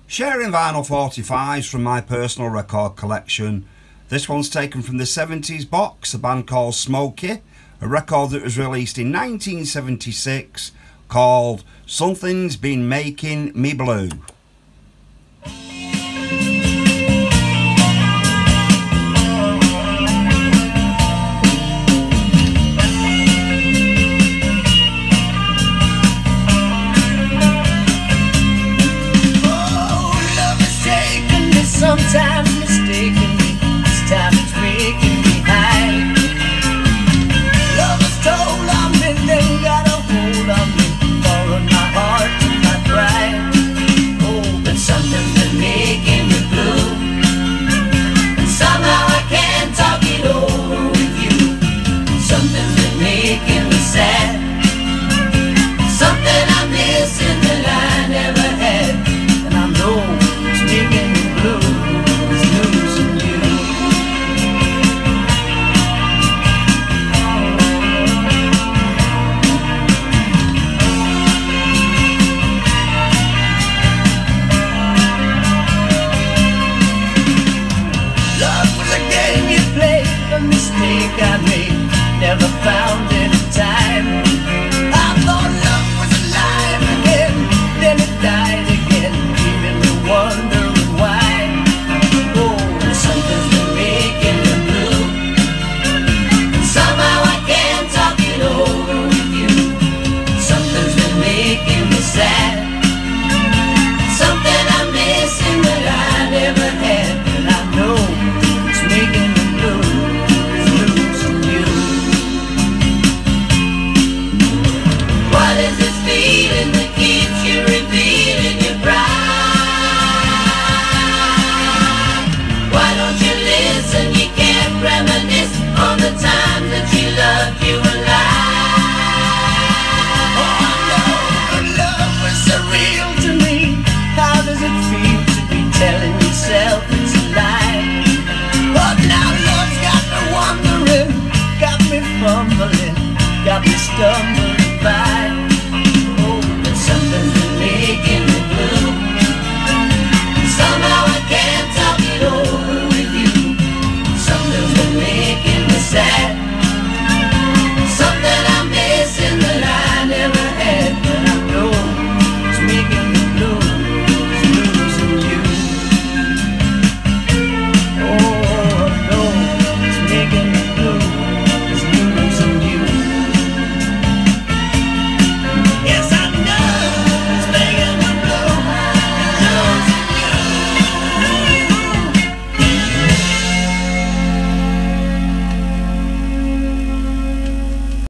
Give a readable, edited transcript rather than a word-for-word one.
Sharing vinyl 45s from my personal record collection. This one's taken from the 70s box, a band called Smokey, a record that was released in 1976 called Something's Been Making Me Blue.